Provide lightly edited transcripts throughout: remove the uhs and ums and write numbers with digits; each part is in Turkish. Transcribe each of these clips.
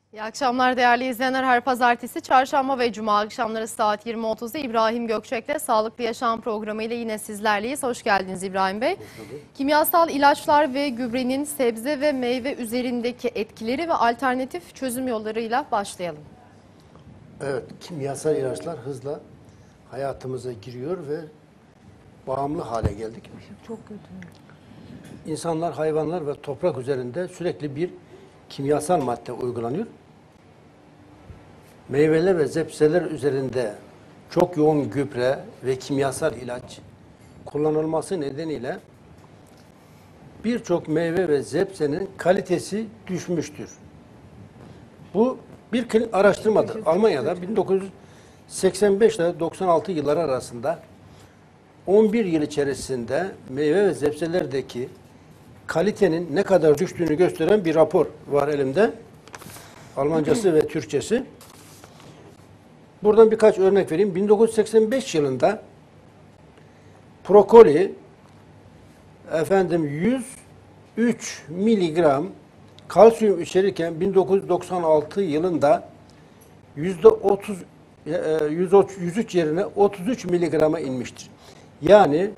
İyi akşamlar değerli izleyenler. Her pazartesi, çarşamba ve cuma akşamları saat 20.30'da İbrahim Gökçek'le Sağlıklı Yaşam programı ile yine sizlerleyiz. Hoş geldiniz İbrahim Bey. Kimyasal ilaçlar ve gübrenin sebze ve meyve üzerindeki etkileri ve alternatif çözüm yollarıyla başlayalım. Evet, kimyasal ilaçlar hızla hayatımıza giriyor ve bağımlı hale geldik. Çok kötü. İnsanlar, hayvanlar ve toprak üzerinde sürekli bir kimyasal madde uygulanıyor. Meyveler ve sebzeler üzerinde çok yoğun gübre ve kimyasal ilaç kullanılması nedeniyle birçok meyve ve sebzenin kalitesi düşmüştür. Bu bir araştırmadır. Almanya'da 1985 ile 96 yılları arasında 11 yıl içerisinde meyve ve sebzelerdeki kalitenin ne kadar düştüğünü gösteren bir rapor var elimde. Almancası ve Türkçesi. Buradan birkaç örnek vereyim. 1985 yılında brokoli 103 miligram kalsiyum içerirken 1996 yılında %103 yerine 33 miligrama inmiştir. Yani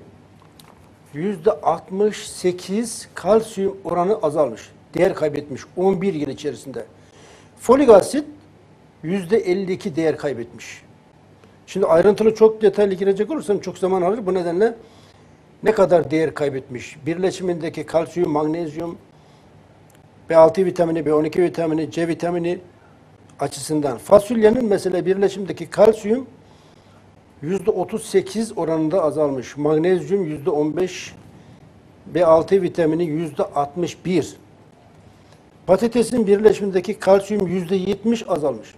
%68 kalsiyum oranı azalmış. Değer kaybetmiş 11 yıl içerisinde. Folik asit %52 değer kaybetmiş. Şimdi ayrıntılı çok detaylı girecek olursam çok zaman alır. Bu nedenle ne kadar değer kaybetmiş? Birleşimindeki kalsiyum, magnezyum, B6 vitamini, B12 vitamini, C vitamini açısından. Fasulyenin mesela birleşimdeki kalsiyum %38 oranında azalmış. Magnezyum %15, B6 vitamini %61. Patatesin birleşimindeki kalsiyum %70 azalmış.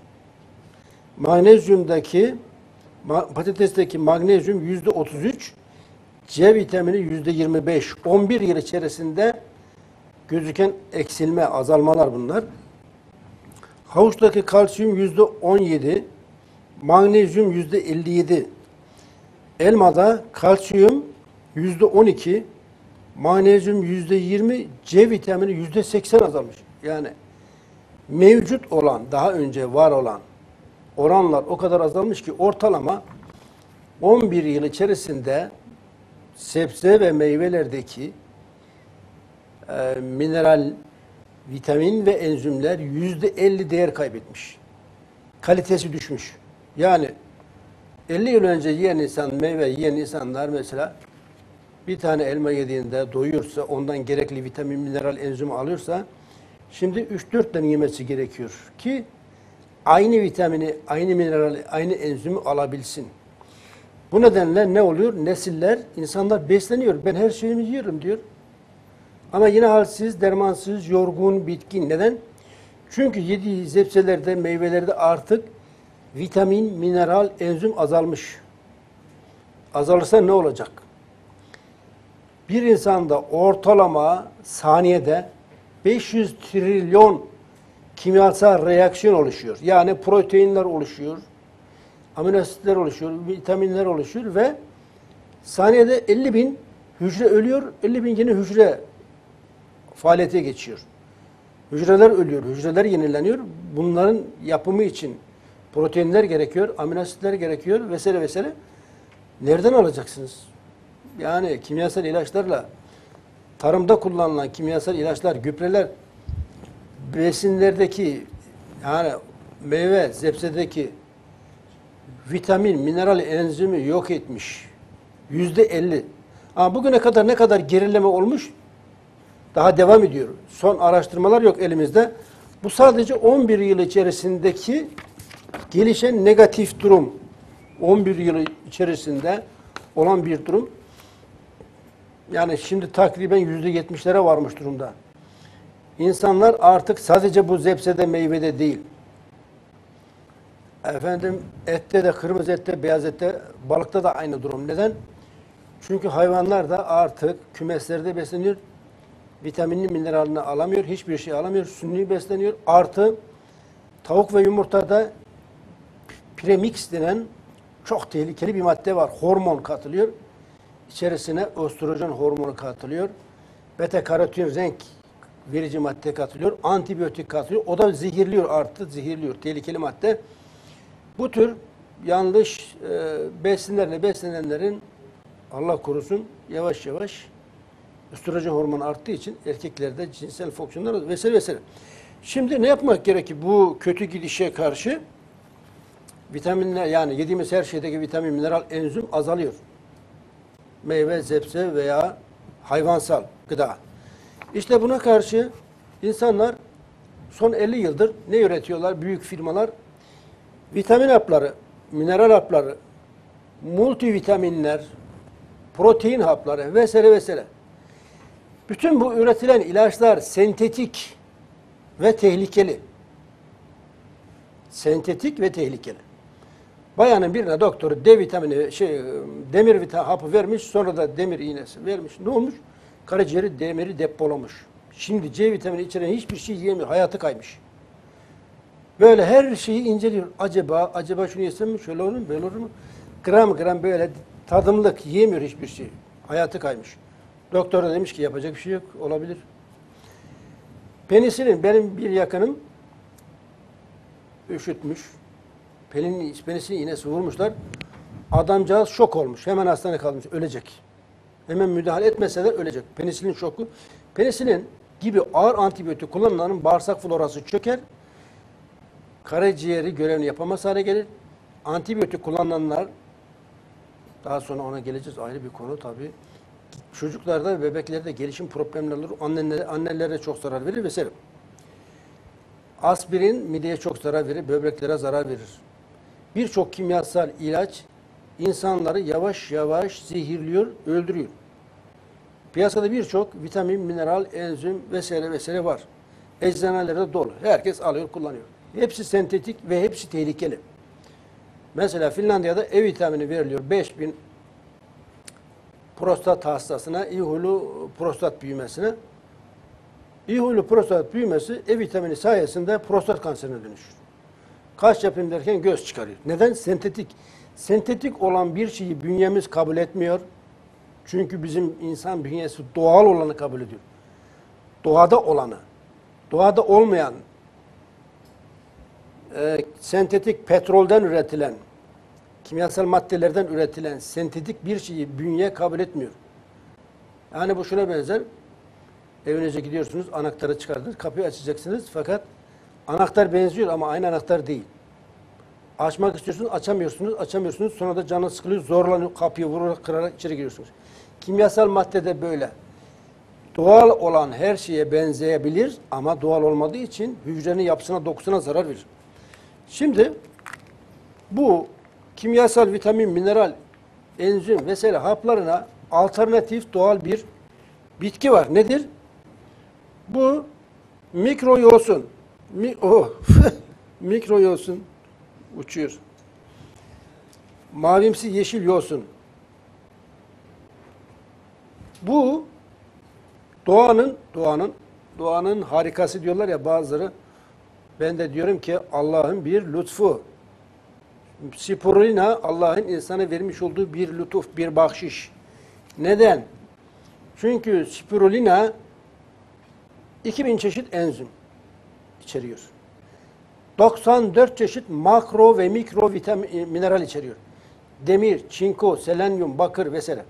Patatesteki magnezyum %33, C vitamini %25. 11 yıl içerisinde gözüken eksilme, azalmalar bunlar. Havuçtaki kalsiyum %17, magnezyum %57. Elmada kalsiyum %12, magnezyum %20, C vitamini %80 azalmış. Yani mevcut olan, daha önce var olan oranlar o kadar azalmış ki ortalama 11 yıl içerisinde sebze ve meyvelerdeki mineral, vitamin ve enzimler %50 değer kaybetmiş. Kalitesi düşmüş. Yani 50 yıl önce meyve yiyen insanlar mesela bir tane elma yediğinde doyursa, ondan gerekli vitamin, mineral, enzim alırsa şimdi 3-4 tane yemesi gerekiyor ki aynı vitamini, aynı minerali, aynı enzimi alabilsin. Bu nedenle ne oluyor? Nesiller, insanlar besleniyor. Ben her şeyimi yiyorum diyor. Ama yine halsiz, dermansız, yorgun, bitkin. Neden? Çünkü yediği sebzelerde, meyvelerde artık vitamin, mineral, enzim azalmış. Azalırsa ne olacak? Bir insanda ortalama saniyede 500 trilyon kimyasal reaksiyon oluşuyor. Yani proteinler oluşuyor, amino asitler oluşuyor, vitaminler oluşuyor ve saniyede 50 bin hücre ölüyor, 50 bin yeni hücre faaliyete geçiyor. Hücreler ölüyor, hücreler yenileniyor. Bunların yapımı için proteinler gerekiyor, amino asitler gerekiyor vesaire vesaire. Nereden alacaksınız? Yani kimyasal ilaçlarla, tarımda kullanılan kimyasal ilaçlar, gübreler, besinlerdeki yani meyve, sebzedeki vitamin, mineral, enzimi yok etmiş. %50. Ama bugüne kadar ne kadar gerileme olmuş? Daha devam ediyor. Son araştırmalar yok elimizde. Bu sadece 11 yıl içerisindeki gelişen negatif durum. 11 yıl içerisinde olan bir durum. Yani şimdi takriben %70'lere varmış durumda. İnsanlar artık sadece bu sebzede, meyvede değil. Ette de, kırmızı ette, beyaz ette, balıkta da aynı durum. Neden? Çünkü hayvanlar da artık kümeslerde besleniyor. Vitaminli, mineralini alamıyor, hiçbir şey alamıyor. Sünni besleniyor. Artı tavuk ve yumurtada premix denen çok tehlikeli bir madde var. Hormon katılıyor. İçerisine östrojen hormonu katılıyor. Beta karotin renk verici madde katılıyor, antibiyotik katılıyor. O da zehirliyor, artı zehirliyor, tehlikeli madde. Bu tür yanlış besinlerle beslenenlerin Allah korusun yavaş yavaş östrojen hormonu arttığı için erkeklerde cinsel fonksiyonlar vesaire vesaire. Şimdi ne yapmak gerekir bu kötü gidişe karşı? Vitaminler, yani yediğimiz her şeydeki vitamin, mineral, enzim azalıyor. Meyve, sebze veya hayvansal gıda. İşte buna karşı insanlar son 50 yıldır ne üretiyorlar? Büyük firmalar vitamin hapları, mineral hapları, multivitaminler, protein hapları vesaire vesaire. Bütün bu üretilen ilaçlar sentetik ve tehlikeli. Sentetik ve tehlikeli. Bayanın birine doktoru D vitamini, demir vitamin hapı vermiş, sonra da demir iğnesi vermiş. Ne olmuş? Karaciğeri demiri depolamış. Şimdi C vitamini içeren hiçbir şey yiyemiyor. Hayatı kaymış. Böyle her şeyi inceliyor. Acaba şunu yesem mi? Şöyle olur mu? Böyle olur mu? Gram gram böyle tadımlık yiyemiyor hiçbir şey. Hayatı kaymış. Doktor da demiş ki yapacak bir şey yok. Olabilir. Penisilin, benim bir yakınım üşütmüş. Penisilin iğnesi vurmuşlar. Adamcağız şok olmuş. Hemen hastaneye kalmış. Ölecek. Hemen müdahale etmeseler ölecek. Penisilin şoku. Penisilin gibi ağır antibiyotik kullanılanların bağırsak florası çöker. Karaciğeri görevini yapamaz hale gelir. Antibiyotik kullanılanlar, daha sonra ona geleceğiz, ayrı bir konu tabii. Çocuklarda ve bebeklerde gelişim problemleri olur. Annelere çok zarar verir vesaire. Aspirin mideye çok zarar verir, böbreklere zarar verir. Birçok kimyasal ilaç insanları yavaş yavaş zehirliyor, öldürüyor. Piyasada birçok vitamin, mineral, enzim vesaire vesaire var. Eczanelerde dolu. Herkes alıyor, kullanıyor. Hepsi sentetik ve hepsi tehlikeli. Mesela Finlandiya'da E vitamini veriliyor. 5000 prostat hastasına, iyi huylu prostat büyümesine. İyi huylu prostat büyümesi E vitamini sayesinde prostat kanserine dönüşür. Kaş yapayım derken göz çıkarıyor. Neden? Sentetik. Sentetik olan bir şeyi bünyemiz kabul etmiyor. Çünkü bizim insan bünyesi doğal olanı kabul ediyor. Doğada olanı. Doğada olmayan, sentetik petrolden üretilen, kimyasal maddelerden üretilen sentetik bir şeyi bünye kabul etmiyor. Yani bu şuna benzer. Evinize gidiyorsunuz, anahtarı çıkardınız, kapıyı açacaksınız fakat anahtar benziyor ama aynı anahtar değil. Açmak istiyorsunuz, açamıyorsunuz. Sonra da canınız sıkılıyor, zorlanıyor, kapıyı vurarak, kırarak içeri giriyorsunuz. Kimyasal madde de böyle. Doğal olan her şeye benzeyebilir ama doğal olmadığı için hücrenin yapısına, dokusuna zarar verir. Şimdi bu kimyasal vitamin, mineral, enzim vesaire haplarına alternatif doğal bir bitki var. Nedir? Bu mikroyosun. Mikroyosun uçuyor. Mavimsi yeşil yosun. Bu doğanın harikası diyorlar ya bazıları. Ben de diyorum ki Allah'ın bir lütfu. Spirulina Allah'ın insana vermiş olduğu bir lütuf, bir bahşiş. Neden? Çünkü spirulina 2000 çeşit enzim içeriyor. 94 çeşit makro ve mikro vitamin, mineral içeriyor. Demir, çinko, selenyum, bakır vesaire.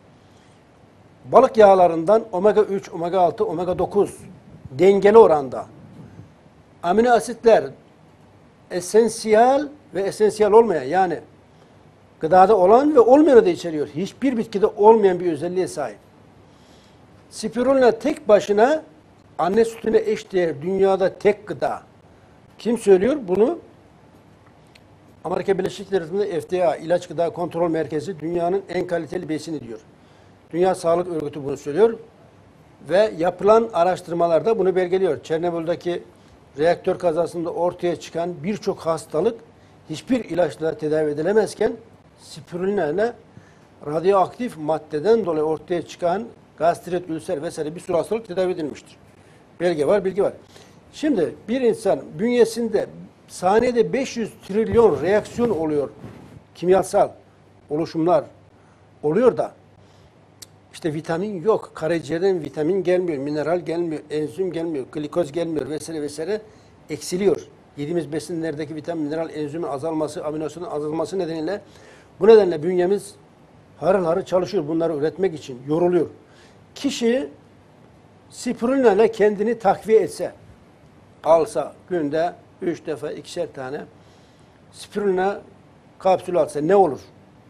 Balık yağlarından omega 3, omega 6, omega 9 dengeli oranda. Amino asitler esansiyel ve esansiyel olmayan, yani gıdada olan ve olmayanı da içeriyor. Hiçbir bitkide olmayan bir özelliğe sahip. Spirulina tek başına anne sütüne eşdeğer, dünyada tek gıda. Kim söylüyor bunu? Amerika Birleşik Devletleri'nde FDA, İlaç Gıda Kontrol Merkezi, dünyanın en kaliteli besini diyor. Dünya Sağlık Örgütü bunu söylüyor. Ve yapılan araştırmalarda bunu belgeliyor. Çernobil'deki reaktör kazasında ortaya çıkan birçok hastalık hiçbir ilaçla tedavi edilemezken spirulina ile radyoaktif maddeden dolayı ortaya çıkan gastrit, ülser vesaire bir sürü hastalık tedavi edilmiştir. Belge var, bilgi var. Şimdi bir insan bünyesinde saniyede 500 trilyon reaksiyon oluyor. Kimyasal oluşumlar oluyor da İşte vitamin yok. Karaciğerden vitamin gelmiyor, mineral gelmiyor, enzim gelmiyor, glikoz gelmiyor vesaire vesaire eksiliyor. Yediğimiz besinlerdeki vitamin, mineral, enzimin azalması, aminosidin azalması nedeniyle bu nedenle bünyemiz harıl harıl çalışıyor bunları üretmek için, yoruluyor. Kişi spirulina ile kendini takviye etse, alsa günde 3 defa 2'şer tane spirulina kapsülü alsa ne olur?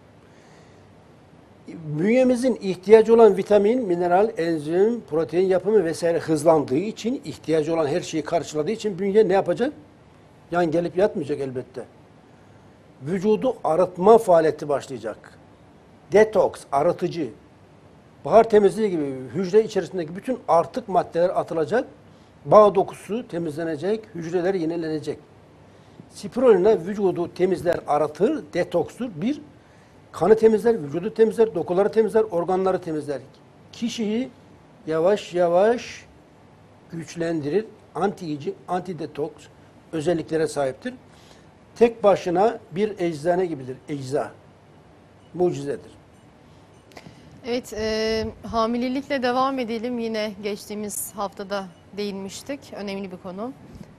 Bünyemizin ihtiyacı olan vitamin, mineral, enzim, protein yapımı vesaire hızlandığı için, ihtiyacı olan her şeyi karşıladığı için bünye ne yapacak? Yan gelip yatmayacak elbette. Vücudu arıtma faaliyeti başlayacak. Detoks, arıtıcı, bahar temizliği gibi hücre içerisindeki bütün artık maddeler atılacak, bağ dokusu temizlenecek, hücreler yenilenecek. Spirulina vücudu temizler, aratır, detokstur. Bir, kanı temizler, vücudu temizler, dokuları temizler, organları temizler. Kişiyi yavaş yavaş güçlendirir, anti-aging, anti-detoks özelliklere sahiptir. Tek başına bir eczane gibidir, ecza. Mucizedir. Evet, hamilelikle devam edelim. Yine geçtiğimiz haftada değinmiştik. Önemli bir konu.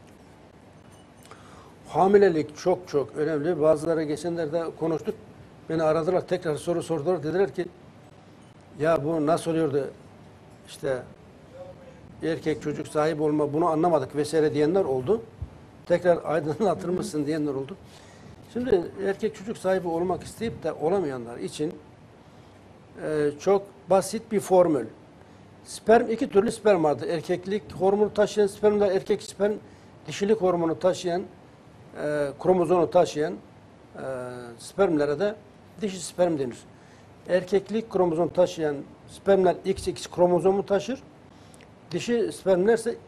Hamilelik çok çok önemli. Bazıları geçenlerde konuştuk. Beni aradılar, tekrar soru sordular. Dediler ki, ya bu nasıl oluyordu? İşte erkek çocuk sahibi olma, bunu anlamadık vesaire diyenler oldu. Tekrar aydınlatır mısın diyenler oldu. Şimdi erkek çocuk sahibi olmak isteyip de olamayanlar için çok basit bir formül. Sperm, iki türlü sperm vardır. Erkeklik hormonu taşıyan spermler, erkek sperm, dişilik hormonu taşıyan, kromozomu taşıyan spermlere de dişi sperm denir. Erkeklik kromozom taşıyan spermler XX kromozomu taşır. Dişi spermler ise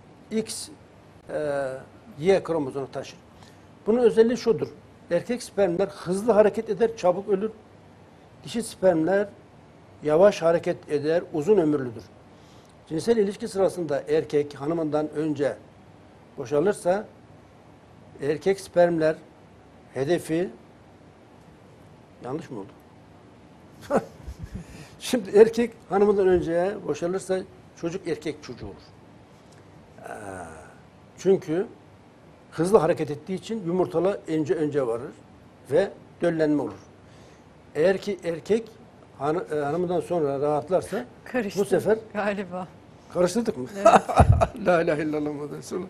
Y kromozomu taşır. Bunun özelliği şudur. Erkek spermler hızlı hareket eder, çabuk ölür. Dişi spermler yavaş hareket eder, uzun ömürlüdür. Cinsel ilişki sırasında erkek hanımından önce boşalırsa erkek spermler hedefi yanlış mı oldu? Şimdi erkek hanımından önce boşalırsa çocuk erkek çocuğu olur. Çünkü hızlı hareket ettiği için yumurtalar önce varır ve döllenme olur. Eğer ki erkek hanımından sonra rahatlarsa bu sefer galiba. karıştırdık mı? Evet. La ilahe illallah Muhammed Resulullah.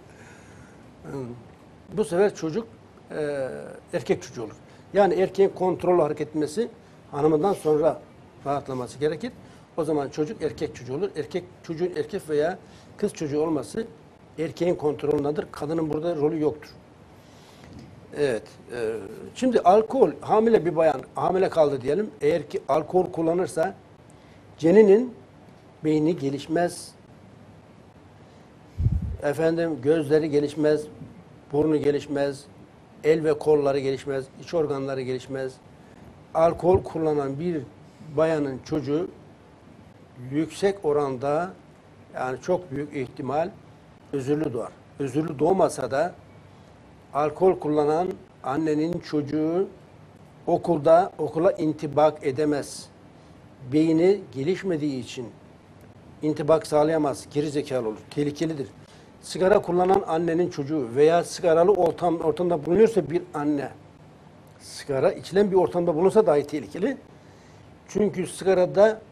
Bu sefer çocuk erkek çocuğu olur. Yani erkeğin kontrollü hareket etmesi hanımından sonra rahatlaması gerekir. O zaman çocuk erkek çocuğu olur. Çocuğun erkek veya kız çocuğu olması erkeğin kontrolündedir. Kadının burada rolü yoktur. Evet. Şimdi alkol, hamile bir bayan hamile kaldı diyelim. Eğer ki alkol kullanırsa ceninin beyni gelişmez. Gözleri gelişmez, burnu gelişmez, el ve kolları gelişmez, iç organları gelişmez. Alkol kullanan bir bayanın çocuğu yüksek oranda, yani çok büyük ihtimal özürlü doğar. Özürlü doğmasa da alkol kullanan annenin çocuğu okula intibak edemez. Beyni gelişmediği için intibak sağlayamaz, gerizekalı olur, tehlikelidir. Sigara kullanan annenin çocuğu veya sigaralı ortamda bulunuyorsa bir anne, sigara içilen bir ortamda bulunsa dahi tehlikeli. Çünkü sigarada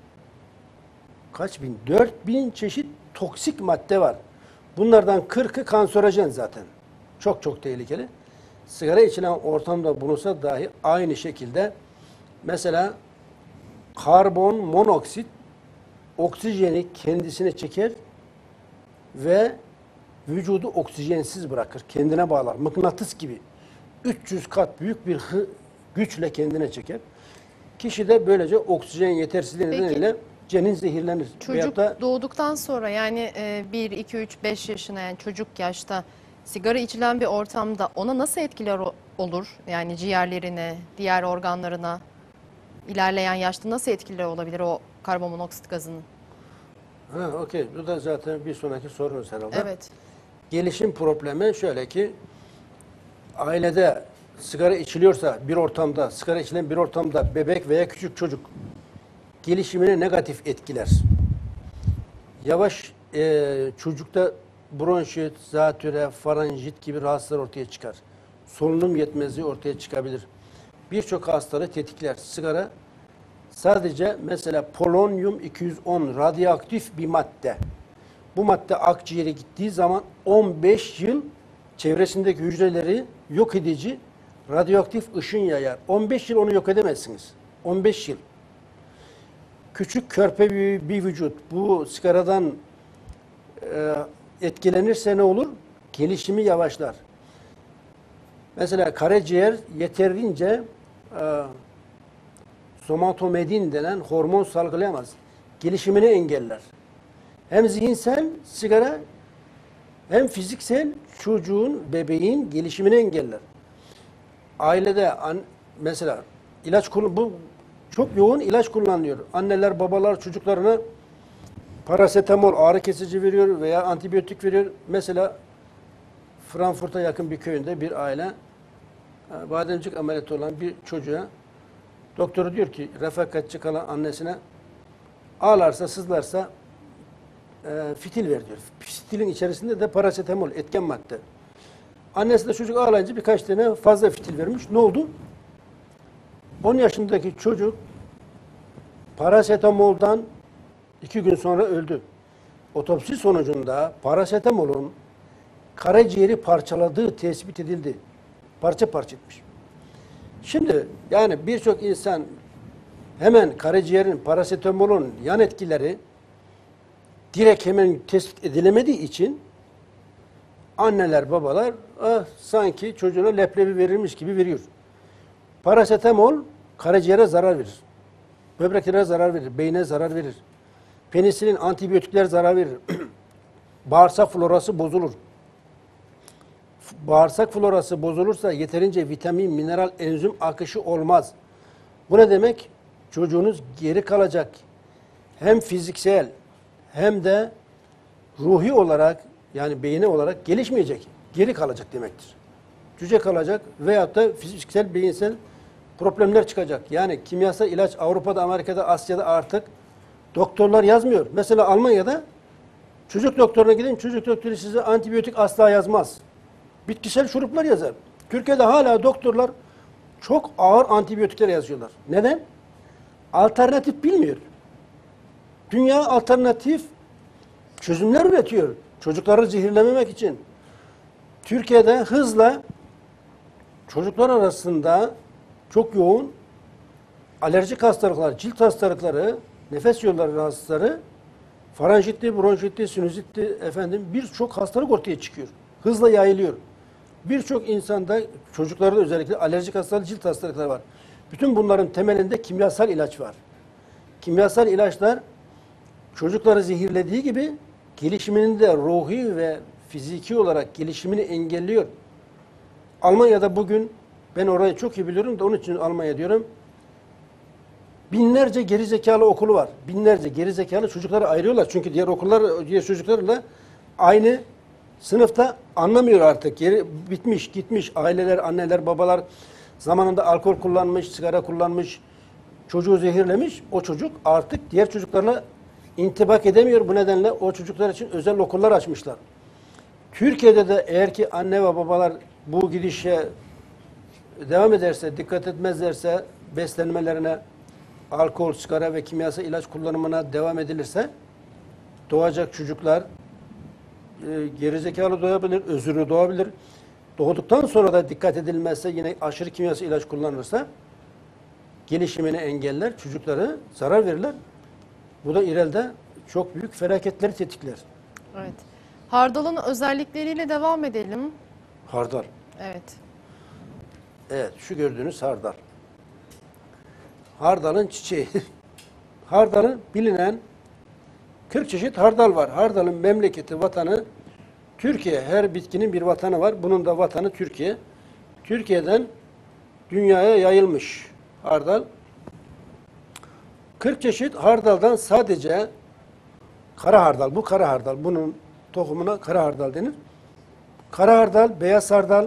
4000 çeşit toksik madde var. Bunlardan 40'ı kanserojen zaten. Çok çok tehlikeli. Sigara içilen ortamda bulunsa dahi aynı şekilde mesela karbon monoksit oksijeni kendisine çeker ve vücudu oksijensiz bırakır. Kendine bağlar. Mıknatıs gibi. 300 kat büyük bir güçle kendine çeker. Kişi de böylece oksijen yetersizliği nedeniyle cenin zehirlenir. Çocuk doğduktan sonra yani 1, 2, 3, 5 yaşına yani çocuk yaşta sigara içilen bir ortamda ona nasıl etkiler olur? Yani ciğerlerine, diğer organlarına ilerleyen yaşta nasıl etkileri olabilir o karbonmonoksit gazının? Okey. Bu da zaten bir sonraki sorunuz herhalde. Evet. Gelişim problemi şöyle ki ailede sigara içiliyorsa sigara içilen bir ortamda bebek veya küçük çocuk gelişimine negatif etkiler. Yavaş çocukta bronşit, zatüre, faranjit gibi rahatsızlar ortaya çıkar. Solunum yetmezliği ortaya çıkabilir. Birçok hastalığı tetikler. Sigara sadece mesela polonyum 210 radyoaktif bir madde. Bu madde akciğere gittiği zaman 15 yıl çevresindeki hücreleri yok edici radyoaktif ışın yayar. 15 yıl onu yok edemezsiniz. 15 yıl. Küçük körpe bir vücut bu sigaradan etkilenirse ne olur? Gelişimi yavaşlar. Mesela karaciğer yeterince somatomedin denen hormon salgılayamaz. Gelişimini engeller. Hem zihinsel sigara hem fiziksel çocuğun, bebeğin gelişimini engeller. Ailede mesela bu çok yoğun ilaç kullanılıyor. Anneler, babalar çocuklarına parasetamol, ağrı kesici veriyor veya antibiyotik veriyor. Mesela Frankfurt'a yakın bir köyünde bir aile bademcik ameliyatı olan bir çocuğa doktoru diyor ki refakatçi kalan annesine ağlarsa, sızlarsa fitil ver diyor. Fitilin içerisinde de parasetamol, etken madde. Annesi de çocuk ağlayınca birkaç tane fazla fitil vermiş. Ne oldu? 10 yaşındaki çocuk parasetamoldan 2 gün sonra öldü. Otopsi sonucunda parasetamolun karaciğeri parçaladığı tespit edildi. Parça parça etmiş. Şimdi yani birçok insan hemen karaciğerin, parasetamolun yan etkileri direkt hemen tespit edilemediği için anneler, babalar sanki çocuğuna leblebi verilmiş gibi veriyor. Parasetamol karaciğere zarar verir. Böbreklere zarar verir, beyne zarar verir. Penisilin, antibiyotikler zarar verir. Bağırsak florası bozulur. Bağırsak florası bozulursa yeterince vitamin, mineral, enzim akışı olmaz. Bu ne demek? Çocuğunuz geri kalacak. Hem fiziksel hem de ruhi olarak yani beyni olarak gelişmeyecek. Geri kalacak demektir. Cüce kalacak veyahut da fiziksel, beyinsel problemler çıkacak. Yani kimyasal ilaç Avrupa'da, Amerika'da, Asya'da artık doktorlar yazmıyor. Mesela Almanya'da çocuk doktoruna gidin, çocuk doktoru size antibiyotik asla yazmaz. Bitkisel şuruplar yazar. Türkiye'de hala doktorlar çok ağır antibiyotikler yazıyorlar. Neden? Alternatif bilmiyor. Dünya alternatif çözümler üretiyor. Çocukları zehirlememek için. Türkiye'de hızla çocuklar arasında çok yoğun alerjik hastalıklar, cilt hastalıkları, nefes yolları rahatsızları, faranjitli, bronşitli, sinüzitli birçok hastalık ortaya çıkıyor. Hızla yayılıyor. Birçok insanda, çocuklarda özellikle alerjik hastalık, cilt hastalıkları var. Bütün bunların temelinde kimyasal ilaç var. Kimyasal ilaçlar çocukları zehirlediği gibi gelişiminin de ruhi ve fiziki olarak gelişimini engelliyor. Almanya'da bugün, ben orayı çok iyi biliyorum da onun için Almanya diyorum. Binlerce gerizekalı okulu var. Binlerce gerizekalı çocukları ayırıyorlar. Çünkü diğer okullar, diğer çocuklarla aynı sınıfta anlamıyor artık. Bitmiş, gitmiş. Aileler, anneler, babalar zamanında alkol kullanmış, sigara kullanmış, çocuğu zehirlemiş. O çocuk artık diğer çocuklarla intibak edemiyor. Bu nedenle o çocuklar için özel okullar açmışlar. Türkiye'de de eğer ki anne ve babalar bu gidişe devam ederse, dikkat etmezlerse, beslenmelerine, alkol, sigara ve kimyasal ilaç kullanımına devam edilirse doğacak çocuklar gerizekalı doğabilir, özürlü doğabilir. Doğduktan sonra da dikkat edilmezse yine aşırı kimyasal ilaç kullanılırsa gelişimini engeller, çocuklara zarar verirler. Bu da ileride çok büyük felaketleri tetikler. Evet. Hardalın özellikleriyle devam edelim. Hardal. Evet. Evet, şu gördüğünüz hardal. Hardalın çiçeği. Hardalın bilinen 40 çeşit hardal var. Hardalın memleketi, vatanı Türkiye. Her bitkinin bir vatanı var. Bunun da vatanı Türkiye. Türkiye'den dünyaya yayılmış hardal. 40 çeşit hardaldan sadece kara hardal, bu kara hardal. Bunun tohumuna kara hardal denir. Kara hardal, beyaz hardal,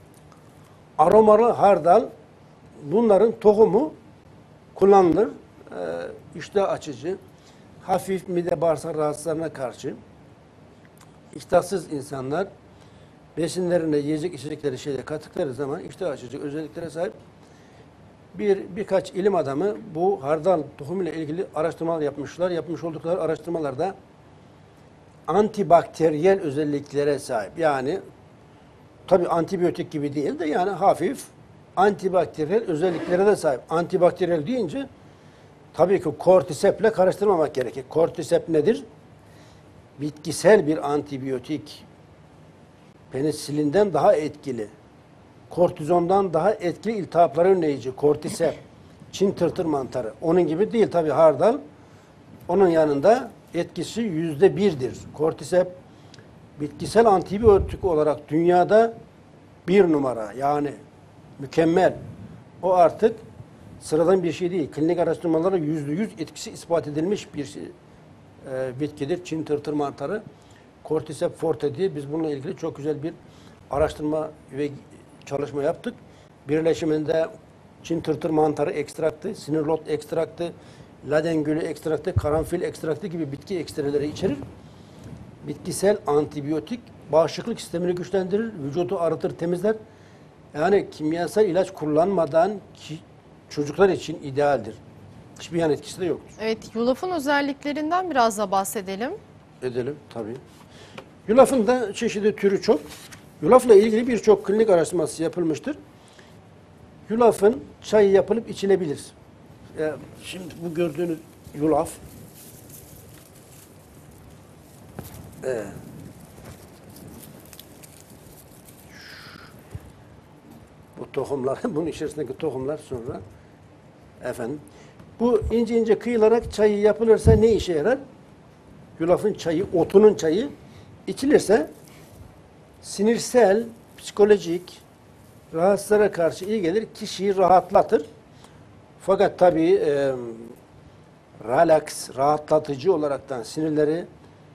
aromalı hardal, bunların tohumu kullanılır. iştah açıcı, hafif mide bağırsak rahatsızlarına karşı iştahsız insanlar besinlerine yiyecek içecekleri şeyle kattıkları zaman iştah açıcı özelliklere sahip. Birkaç ilim adamı bu hardal tohumuyla ilgili araştırmalar yapmışlar. Yapmış oldukları araştırmalarda antibakteriyel özelliklere sahip. Yani tabii antibiyotik gibi değil de yani hafif antibakteriyel özelliklere de sahip. Antibakteriyel deyince tabii ki kortiseple karıştırmamak gerekir. Kortisep nedir? Bitkisel bir antibiyotik. Penisilinden daha etkili. Kortizondan daha etkili iltihapları önleyici. Kortisep. Çin tırtır mantarı. Onun gibi değil tabii hardal. Onun yanında etkisi %1'dir. Kortisep bitkisel antibiyotik olarak dünyada 1 numara. Yani mükemmel. O artık sıradan bir şey değil. Klinik araştırmalara %100 etkisi ispat edilmiş bir bitkidir. Çin tırtır mantarı. Cordyceps forte diye biz bununla ilgili çok güzel bir araştırma ve çalışma yaptık. Birleşiminde Çin tırtır mantarı ekstraktı, sinirlot ekstraktı, laden gülü ekstraktı, karanfil ekstraktı gibi bitki ekstreleri içerir. Bitkisel antibiyotik bağışıklık sistemini güçlendirir, vücudu arıtır, temizler. Yani kimyasal ilaç kullanmadan çocuklar için idealdir. Hiçbir yan etkisi de yoktur. Evet, yulafın özelliklerinden biraz da bahsedelim. Edelim tabii. Yulafın da çeşidi türü çok. Yulafla ilgili birçok klinik araştırması yapılmıştır. Yulafın çayı yapılıp içilebilir. Şimdi bu gördüğünüz yulaf. Bu tohumlar, bunun içerisindeki tohumlar sonra efendim. Bu ince ince kıyılarak çayı yapılırsa ne işe yarar? Yulafın çayı, otunun çayı içilirse sinirsel, psikolojik rahatsızlara karşı iyi gelir, kişiyi rahatlatır. Fakat tabii relax, rahatlatıcı olaraktan sinirleri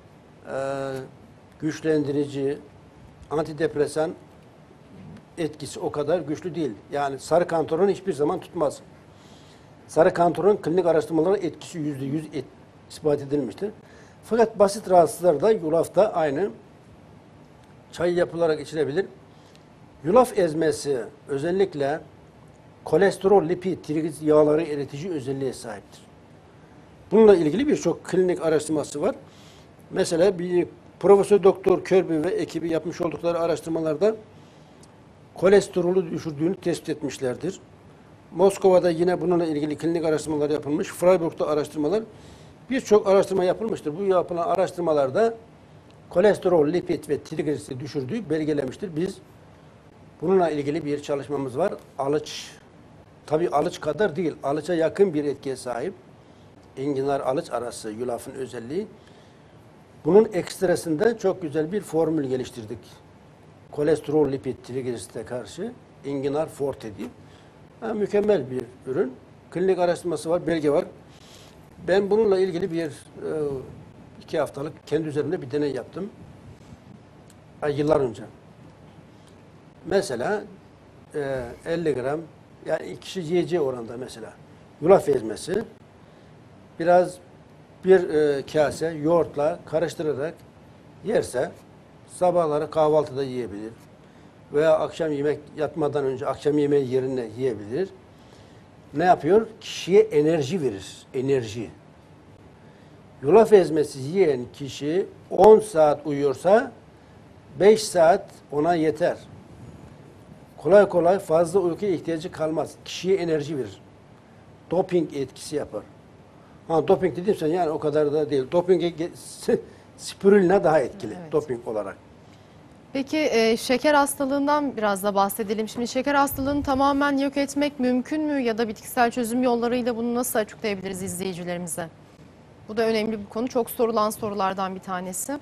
güçlendirici, antidepresan etkisi o kadar güçlü değil. Yani sarı kantaron hiçbir zaman tutmaz. Sarı kantaron klinik araştırmalara etkisi %100 ispat edilmiştir. Fakat basit rahatsızlarda yulafta aynı çay yapılarak içilebilir. Yulaf ezmesi özellikle kolesterol, lipid, trigliserit yağları eritici özelliğe sahiptir. Bununla ilgili birçok klinik araştırması var. Mesela bir Profesör Doktor Kirby ve ekibi yapmış oldukları araştırmalarda kolesterolü düşürdüğünü tespit etmişlerdir. Moskova'da yine bununla ilgili klinik araştırmalar yapılmış. Freiburg'da araştırmalar. Birçok araştırma yapılmıştır. Bu yapılan araştırmalarda kolesterol, lipid ve trigliseriti düşürdüğü belgelemiştir. Biz bununla ilgili bir çalışmamız var. Alıç, tabii alıç kadar değil, alıça yakın bir etkiye sahip. Enginar alıç arası yulafın özelliği. Bunun ekstresinden çok güzel bir formül geliştirdik. Kolesterol, lipid, trigliserite karşı Enginar forte diye. Mükemmel bir ürün. Klinik araştırması var, belge var. Ben bununla ilgili bir 2 haftalık kendi üzerimde bir deney yaptım. Yıllar önce. Mesela 50 gram, yani kişi yiyeceği oranda mesela yulaf ezmesi biraz bir kase yoğurtla karıştırarak yerse sabahları kahvaltıda yiyebilir. Veya akşam yemek yatmadan önce akşam yemeği yerine yiyebilir. Ne yapıyor? Kişiye enerji verir. Enerji. Yulaf ezmesi yiyen kişi 10 saat uyuyorsa 5 saat ona yeter. Kolay kolay fazla uykuya ihtiyacı kalmaz. Kişiye enerji verir. Doping etkisi yapar. Doping dediğimsen yani o kadar da değil. Doping spirulina daha etkili, evet, doping olarak. Peki şeker hastalığından biraz da bahsedelim. Şimdi şeker hastalığını tamamen yok etmek mümkün mü ya da bitkisel çözüm yollarıyla bunu nasıl açıklayabiliriz izleyicilerimize? Bu da önemli bir konu. Çok sorulan sorulardan bir tanesi.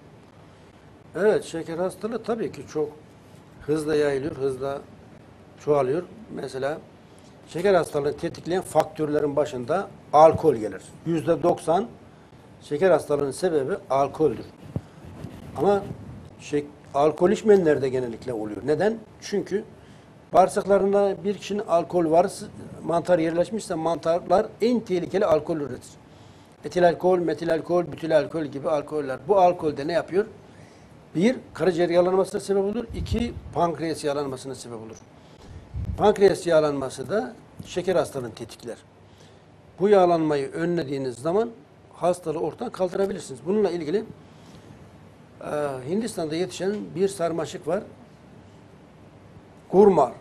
Evet, şeker hastalığı tabii ki çok hızla yayılıyor, hızla çoğalıyor. Mesela şeker hastalığını tetikleyen faktörlerin başında alkol gelir. %90 şeker hastalığının sebebi alkoldür. Ama alkol içmeyenlerde genellikle oluyor. Neden? Çünkü Bağırsaklarında bir kişinin alkol varsa, mantar yerleşmişse mantarlar en tehlikeli alkol üretir. Etil alkol, metil alkol, bütil alkol gibi alkoller. Bu alkolde ne yapıyor? Bir, karaciğer yağlanmasına sebep olur. İki, pankreas yağlanmasına sebep olur. Pankreas yağlanması da şeker hastalığını tetikler. Bu yağlanmayı önlediğiniz zaman hastalığı ortadan kaldırabilirsiniz. Bununla ilgili Hindistan'da yetişen bir sarmaşık var. Gurmar.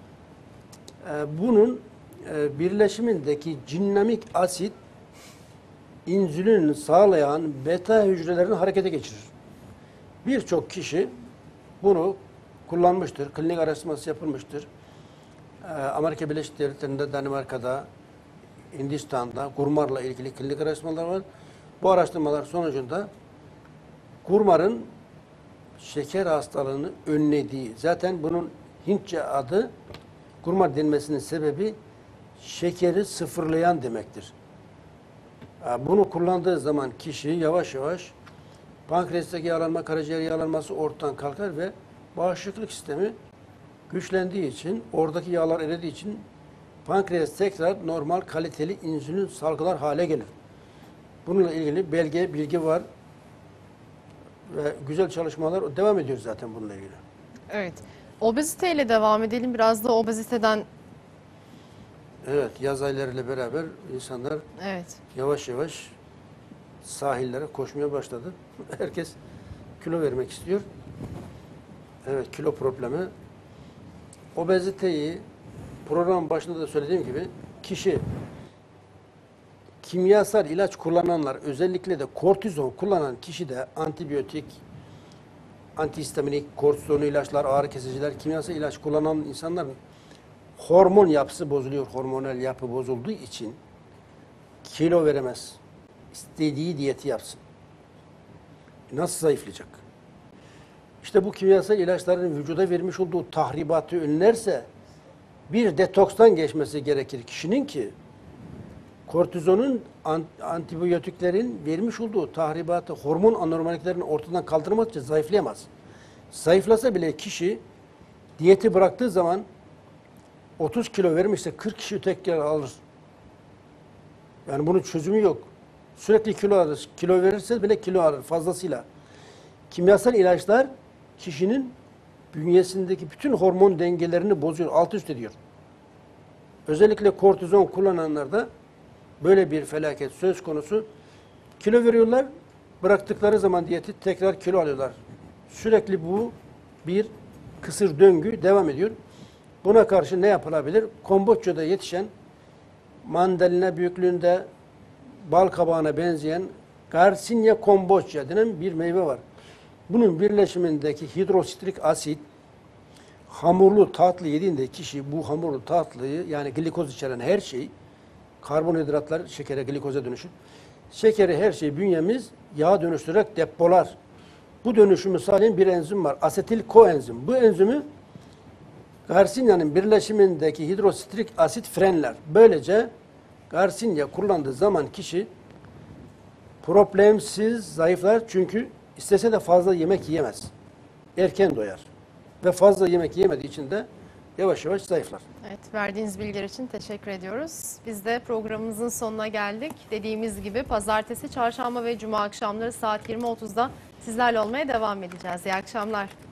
Bunun birleşimindeki cinnamik asit insülin sağlayan beta hücrelerini harekete geçirir. Birçok kişi bunu kullanmıştır. Klinik araştırması yapılmıştır. Amerika Birleşik Devletleri'nde, Danimarka'da, Hindistan'da gurmarla ilgili klinik araştırmalar var. Bu araştırmalar sonucunda gurmarın şeker hastalığını önlediği, zaten bunun Hintçe adı gurmar denmesinin sebebi şekeri sıfırlayan demektir. Bunu kullandığı zaman kişi yavaş yavaş pankreastaki yağlanma, karaciğer yağlanması ortadan kalkar ve bağışıklık sistemi güçlendiği için, oradaki yağlar eridiği için pankreas tekrar normal kaliteli insülin salgılar hale gelir. Bununla ilgili bilgi var ve güzel çalışmalar devam ediyor zaten bununla ilgili. Evet. Obeziteyle devam edelim. Biraz da obeziteden. Evet, yaz aylarıyla beraber insanlar Evet. yavaş yavaş sahillere koşmaya başladı. Herkes kilo vermek istiyor. Evet, kilo problemi. Obeziteyi program başında da söylediğim gibi kişi kimyasal ilaç kullananlar, özellikle de kortizon kullanan kişi de antibiyotik, antihistaminik, kortizonlu ilaçlar, ağrı kesiciler, kimyasal ilaç kullanan insanların hormon yapısı bozuluyor. Hormonal yapı bozulduğu için kilo veremez. İstediği diyeti yapsın. Nasıl zayıflayacak? İşte bu kimyasal ilaçların vücuda vermiş olduğu tahribatı önlerse bir detokstan geçmesi gerekir kişinin ki kortizonun, antibiyotiklerin vermiş olduğu tahribatı, hormon anormalliklerini ortadan kaldırmak için zayıflayamaz. Zayıflasa bile kişi diyeti bıraktığı zaman 30 kilo vermişse 40 kişi tekrar alır. Yani bunun çözümü yok. Sürekli kilo alır. Kilo verirse bile kilo alır fazlasıyla. Kimyasal ilaçlar kişinin bünyesindeki bütün hormon dengelerini bozuyor, alt üst ediyor. Özellikle kortizon kullananlarda böyle bir felaket söz konusu. Kilo veriyorlar, bıraktıkları zaman diyeti tekrar kilo alıyorlar. Sürekli bu bir kısır döngü devam ediyor. Buna karşı ne yapılabilir? Kamboçya'da yetişen mandalina büyüklüğünde bal kabağına benzeyen Garcinia kombucha denen bir meyve var. Bunun birleşimindeki hidrositrik asit hamurlu tatlı yediğinde kişi bu hamurlu tatlıyı, yani glikoz içeren her şey, karbonhidratlar şekere, glikoza dönüşür. Şekeri, her şeyi bünyemiz yağa dönüştürerek depolar. Bu dönüşümü sağlayan bir enzim var. Asetil koenzim. Bu enzimi Garcinia'nın birleşimindeki hidrositrik asit frenler. Böylece Garcinia kullandığı zaman kişi problemsiz zayıflar, çünkü istese de fazla yemek yiyemez. Erken doyar. Ve fazla yemek yemediği için de yavaş yavaş zayıflar. Evet, verdiğiniz bilgiler için teşekkür ediyoruz. Biz de programımızın sonuna geldik. Dediğimiz gibi pazartesi, çarşamba ve cuma akşamları saat 20.30'da sizlerle olmaya devam edeceğiz. İyi akşamlar.